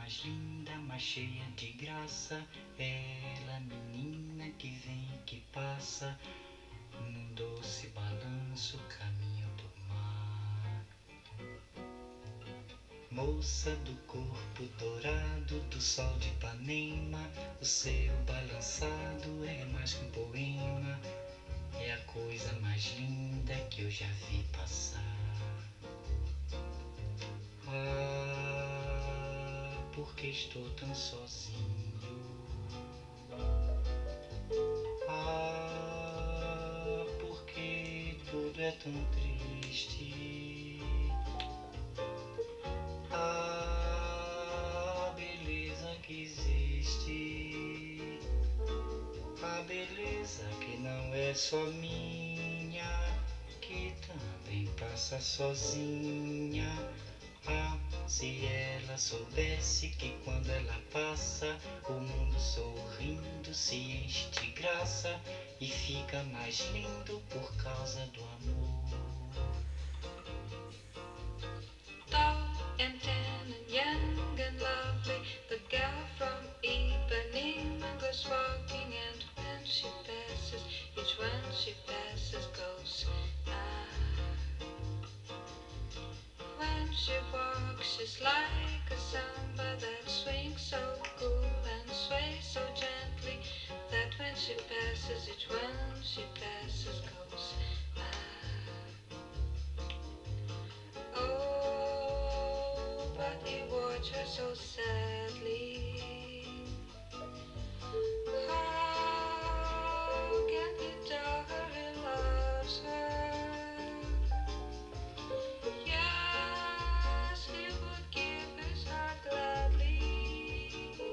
mais linda, mais cheia de graça, ela, menina que vem e que passa, num doce balanço, caminho do mar. Moça do corpo dourado do sol de Ipanema, o seu balançado é mais que um poema, é a coisa mais linda que eu já vi passar. Ah, porque estou tão sozinho. Ah, porque tudo é tão triste. A beleza que existe, a beleza que não é só minha, que também passa sozinha. Ah, se ela soubesse que quando ela passa, o mundo sorrindo se enche de graça e fica mais lindo por causa do amor. Tall and tan and young and lovely, the girl from Ipanema goes walking, and when she passes, each one she passes goes ah. When she walks, she's like a samba that swings so cool and sways so gently, that when she passes, each one she passes goes oh, but he watched her so sadly. How can he tell her he loves her? Yes, he would give his heart gladly,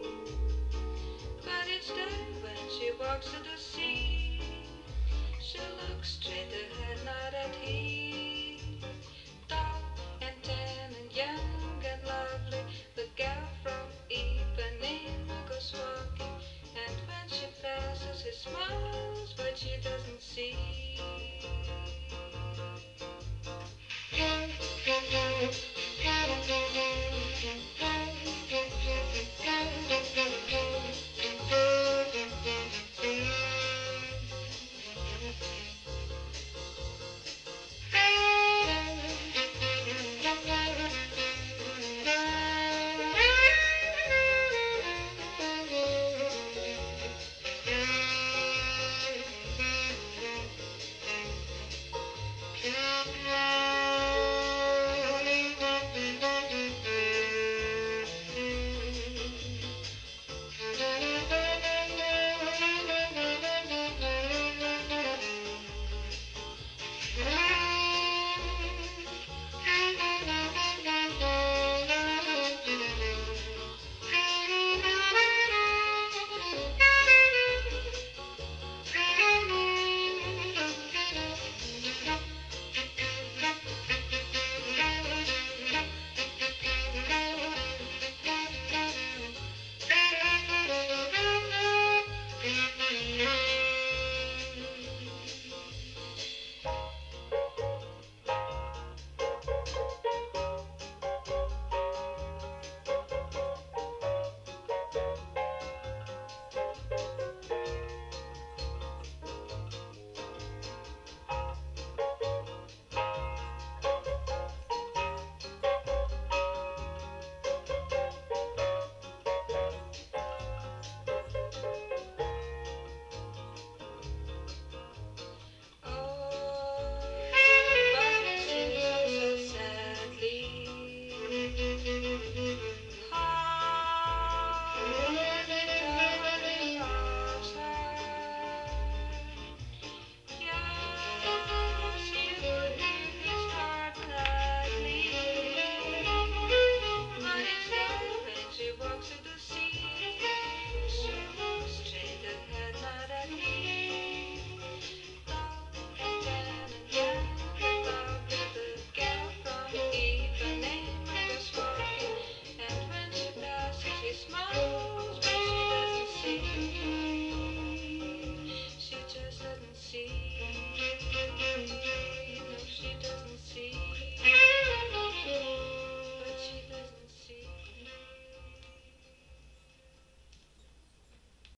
but each day when she walks to the sea, she looks straight ahead, not at him. Tall and tan and young and lovely, the girl from Ipanema goes walking, and when she passes, he smiles, but she doesn't